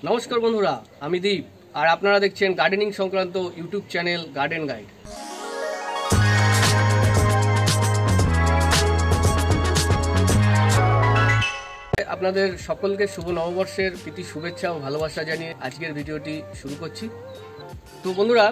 নমস্কার বন্ধুরা, আমি দীপ আর আপনারা দেখছেন গার্ডেনিং সংক্রান্ত ইউটিউব চ্যানেল গার্ডেন গাইড। আপনাদের সকলকে শুভ নববর্ষের প্রীতি শুভেচ্ছা ও ভালোবাসা জানিয়ে আজকের ভিডিওটি শুরু করছি। তো বন্ধুরা,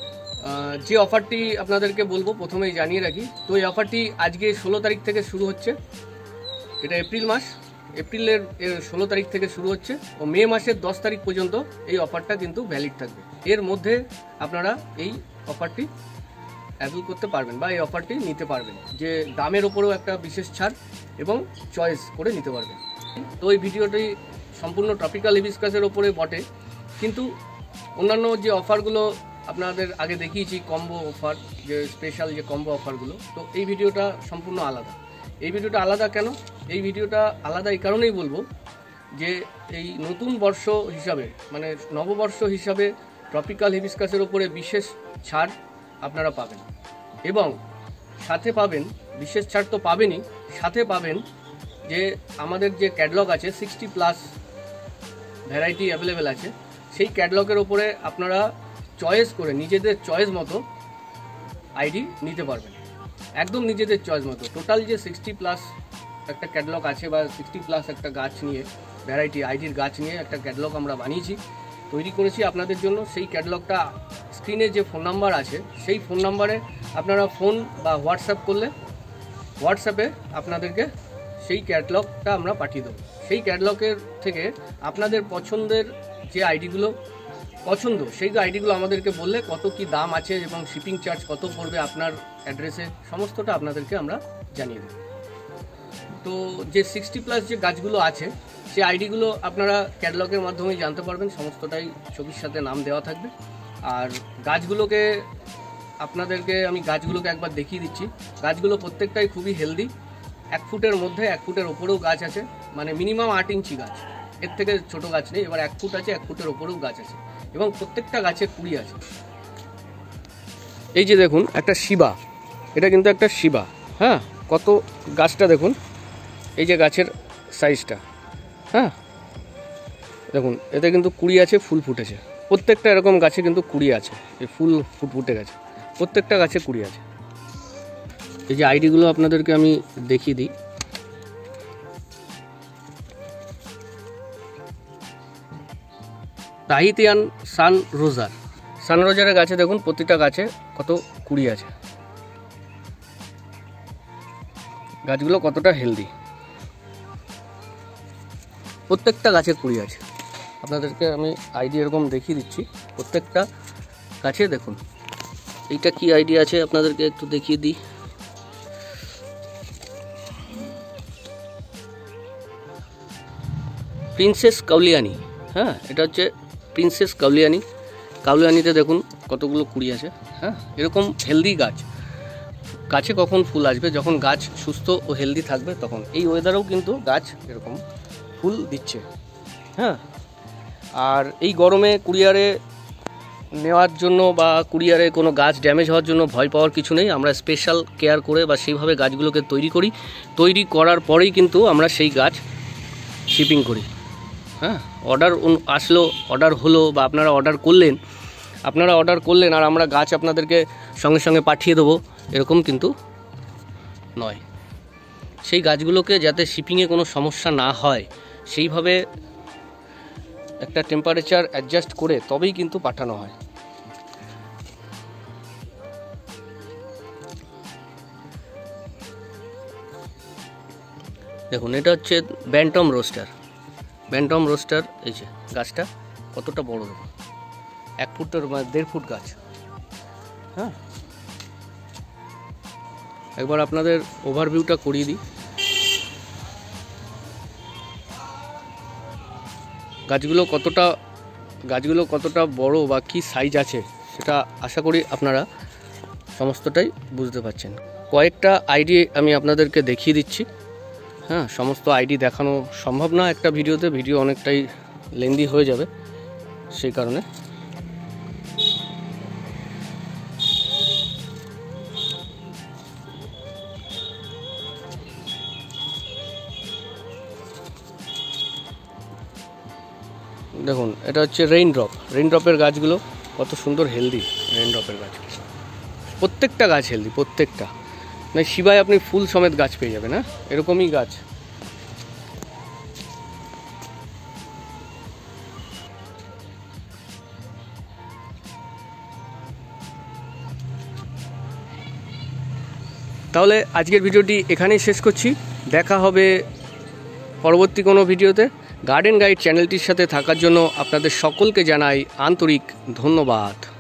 যে অফারটি আপনাদেরকে বলবো প্রথমেই জানিয়ে রাখি। তো এই অফারটি আজকে 16 তারিখ থেকে শুরু হচ্ছে। এটা এপ্রিল মাস, এপ্রিলের 16 তারিখ থেকে শুরু হচ্ছে ও মে মাসের 10 তারিখ পর্যন্ত এই অফারটা কিন্তু ভ্যালিড থাকবে। এর মধ্যে আপনারা এই অফারটি অ্যাভেল করতে পারবেন বা এই অফারটি নিতে পারবেন, যে দামের ওপরেও একটা বিশেষ ছাড় এবং চয়েস করে নিতে পারবেন। তো এই ভিডিওটি সম্পূর্ণ ট্রপিক্যাল হিবিস্কাসের ওপরে বটে, কিন্তু অন্যান্য যে অফারগুলো আপনাদের আগে দেখিয়েছি, কম্বো অফার, যে স্পেশাল যে কম্বো অফারগুলো, তো এই ভিডিওটা সম্পূর্ণ আলাদা। এই ভিডিওটা আলাদা কেন? এই ভিডিওটা আলাদা এই কারণেই বলবো যে এই নতুন বর্ষ হিসাবে, মানে নববর্ষ হিসাবে ট্রপিক্যাল হিবিস্কাসের ওপরে বিশেষ ছাড় আপনারা পাবেন, এবং সাথে পাবেন, বিশেষ ছাড় তো পাবেনই, সাথে পাবেন যে আমাদের যে ক্যাটলগ আছে 60+ ভ্যারাইটি অ্যাভেলেবেল আছে, সেই ক্যাটলগের ওপরে আপনারা চয়েস করে নিজেদের চয়েস মতো আইডি নিতে পারবেন, একদম নিজেদের চয়েস মতো। টোটাল যে 60+ একটা ক্যাটলগ আছে বা 60+ একটা গাছ নিয়ে, ভ্যারাইটি আইডির গাছ নিয়ে একটা ক্যাটলগ আমরা বানিয়েছি, তৈরি করেছি আপনাদের জন্য। সেই ক্যাটলগটা স্ক্রিনে যে ফোন নাম্বার আছে, সেই ফোন নাম্বারে আপনারা ফোন বা হোয়াটসঅ্যাপ করলে হোয়াটসঅ্যাপে আপনাদেরকে সেই ক্যাটলগটা আমরা পাঠিয়ে দেবো। সেই ক্যাটলগের থেকে আপনাদের পছন্দের যে আইডিগুলো পছন্দ, সেই আইডিগুলো আমাদেরকে বললে কত কি দাম আছে এবং শিপিং চার্জ কত পড়বে আপনার অ্যাড্রেসে, সমস্তটা আপনাদেরকে আমরা জানিয়ে দেব। তো যে 60+ যে গাছগুলো আছে, সেই আইডিগুলো আপনারা ক্যাটলগের মাধ্যমেই জানতে পারবেন, সমস্তটাই ছবির সাথে নাম দেওয়া থাকবে। আর গাছগুলোকে আপনাদেরকে আমি গাছগুলোকে একবার দেখিয়ে দিচ্ছি। গাছগুলো প্রত্যেকটাই খুবই হেলদি। 1 ফুটের মধ্যে, 1 ফুটের ওপরেও গাছ আছে, মানে মিনিমাম 8 ইঞ্চি গাছ, এর থেকে ছোট গাছ নেই। এবার 1 ফুট আছে, 1 ফুটের ওপরেও গাছ আছে, এবং প্রত্যেকটা গাছে কুড়ি আছে। এই যে দেখুন একটা শিবা, এটা কিন্তু একটা শিবা, হ্যাঁ, কত গাছটা দেখুন, এই যে গাছের সাইজটা, হ্যাঁ দেখুন, এতে কিন্তু কুড়ি আছে, ফুল ফুটেছে। প্রত্যেকটা এরকম গাছে কিন্তু কুড়ি আছে, এই ফুল ফুটে গেছে, প্রত্যেকটা গাছে কুড়ি আছে। এই যে আইডিগুলো আপনাদেরকে আমি দেখিয়ে দিই। তাহিতিয়ান সানরোজারের গাছে দেখুন, প্রতিটা গাছে কত কুড়ি আছে, গাছগুলো কতটা হেলদি, প্রত্যেকটা গাছে কুড়ি আছে। আপনাদেরকে আমি আইডি এরকম দেখিয়ে দিচ্ছি, প্রত্যেকটা গাছে দেখুন। এইটা কি আইডি আছে আপনাদেরকে একটু দেখিয়ে দিই। প্রিন্সেস কাউলিয়ানি, হ্যাঁ, এটা হচ্ছে প্রিন্সেস কাউলিয়ানি। কাউলিয়ানিতে দেখুন কতগুলো কুড়ি আছে, হ্যাঁ। এরকম হেলদি গাছ, গাছে কখন ফুল আসবে? যখন গাছ সুস্থ ও হেলদি থাকবে তখন। এই ওয়েদারেও কিন্তু গাছ এরকম ফুল দিচ্ছে, হ্যাঁ। আর এই গরমে কুরিয়ারে নেওয়ার জন্য বা কুরিয়ারে কোনো গাছ ড্যামেজ হওয়ার জন্য ভয় পাওয়ার কিছু নেই। আমরা স্পেশাল কেয়ার করে বা সেইভাবে গাছগুলোকে তৈরি করার পরেই কিন্তু আমরা সেই গাছ শিপিং করি, হ্যাঁ। অর্ডার আসলো, অর্ডার হলো, বা আপনারা অর্ডার করলেন আর আমরা গাছ আপনাদেরকে সঙ্গে সঙ্গে পাঠিয়ে দেবো, এরকম কিন্তু নয়। সেই গাছগুলোকে যাতে শিপিংয়ে কোনো সমস্যা না হয়, সেইভাবে একটা টেম্পারেচার অ্যাডজাস্ট করে তবেই কিন্তু পাঠানো হয়। দেখুন, এটা হচ্ছে ব্যান্টম রোস্টার। এই যে গাছটা কতটা বড়, দেখুন, 1 ফুটের 1.5 ফুট গাছ, হ্যাঁ। একবার আপনাদের ওভারভিউটা করিয়ে দিই। গাছগুলো কতটা বড় বা কী সাইজ আছে, সেটা আশা করি আপনারা সমস্তটাই বুঝতে পারছেন। কয়েকটা আইডি আমি আপনাদেরকে দেখিয়ে দিচ্ছি, হ্যাঁ। সমস্ত আইডি দেখানো সম্ভব না একটা ভিডিওতে, ভিডিও অনেকটাই লেন্দি হয়ে যাবে, সেই কারণে। দেখুন এটা হচ্ছে রেইনড্রপের গাছগুলো কত সুন্দর হেলদি। রেইনড্রপের গাছ প্রত্যেকটা গাছ হেলদি, প্রত্যেকটা। মানে শিবায় আপনি ফুল সমেত গাছ পেয়ে যাবেন। হ্যাঁ, এরকমই গাছ। তাহলে আজকের ভিডিওটি এখানেই শেষ করছি। দেখা হবে পরবর্তী কোনো ভিডিওতে। গার্ডেন গাইড চ্যানেলটির সাথে থাকার জন্য আপনাদের সকলকে জানাই আন্তরিক ধন্যবাদ।